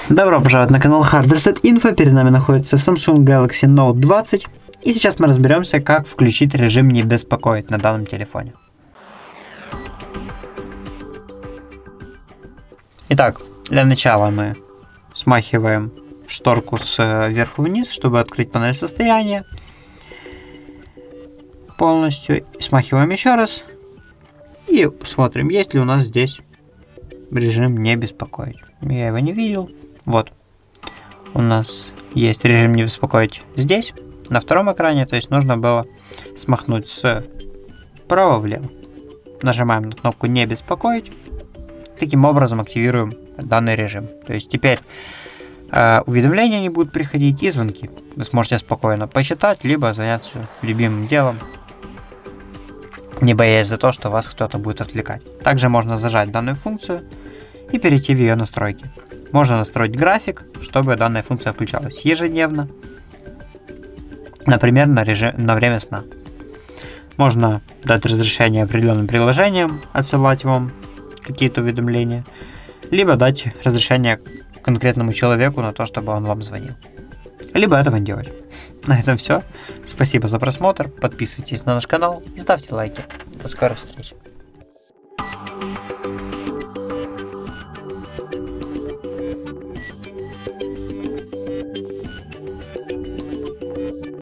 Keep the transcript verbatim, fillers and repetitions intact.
Добро пожаловать на канал Hard Reset Info. Перед нами находится Samsung Galaxy Note двадцать. И сейчас мы разберемся, как включить режим «Не беспокоить» на данном телефоне. Итак, для начала мы смахиваем шторку сверху вниз, чтобы открыть панель состояния. Полностью. Смахиваем еще раз. И смотрим, есть ли у нас здесь режим «Не беспокоить». Я его не видел. Вот. У нас есть режим «Не беспокоить» здесь, на втором экране. То есть нужно было смахнуть справа влево. Нажимаем на кнопку «Не беспокоить». Таким образом активируем данный режим. То есть теперь э, уведомления не будут приходить и звонки. Вы сможете спокойно почитать, либо заняться любимым делом, не боясь за то, что вас кто-то будет отвлекать. Также можно зажать данную функцию и перейти в ее настройки. Можно настроить график, чтобы данная функция включалась ежедневно, например, на, режим, на время сна. Можно дать разрешение определенным приложениям отсылать вам какие-то уведомления, либо дать разрешение конкретному человеку на то, чтобы он вам звонил. Либо этого не делать. На этом все. Спасибо за просмотр. Подписывайтесь на наш канал и ставьте лайки. До скорых встреч.